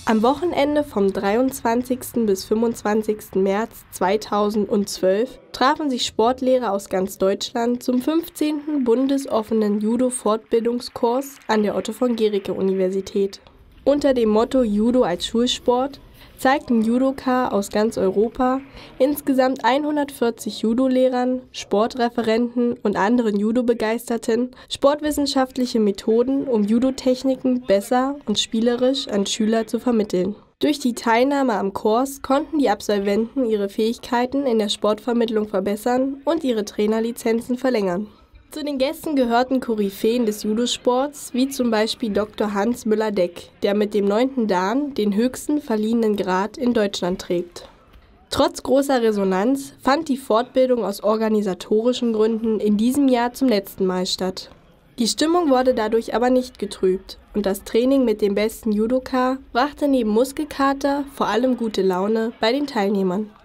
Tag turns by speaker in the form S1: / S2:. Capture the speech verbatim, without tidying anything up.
S1: Am Wochenende vom dreiundzwanzigsten bis fünfundzwanzigsten März zweitausendzwölf trafen sich Sportlehrer aus ganz Deutschland zum fünfzehnten bundesoffenen Judo-Fortbildungskurs an der Otto-von-Guericke-Universität. Unter dem Motto Judo als Schulsport zeigten Judoka aus ganz Europa insgesamt hundertvierzig Judo-Lehrern, Sportreferenten und anderen Judo-Begeisterten sportwissenschaftliche Methoden, um Judo-Techniken besser und spielerisch an Schüler zu vermitteln. Durch die Teilnahme am Kurs konnten die Absolventen ihre Fähigkeiten in der Sportvermittlung verbessern und ihre Trainerlizenzen verlängern. Zu den Gästen gehörten Koryphäen des Judosports, wie zum Beispiel Doktor Hans Müller-Deck, der mit dem neunten Dan den höchsten verliehenen Grad in Deutschland trägt. Trotz großer Resonanz fand die Fortbildung aus organisatorischen Gründen in diesem Jahr zum letzten Mal statt. Die Stimmung wurde dadurch aber nicht getrübt und das Training mit dem besten Judoka brachte neben Muskelkater vor allem gute Laune bei den Teilnehmern.